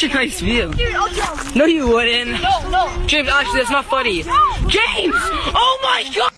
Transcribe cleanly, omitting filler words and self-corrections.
such a nice view. Dude, I'll jump. No, you wouldn't. No. James, actually, that's not funny. James! Oh my god!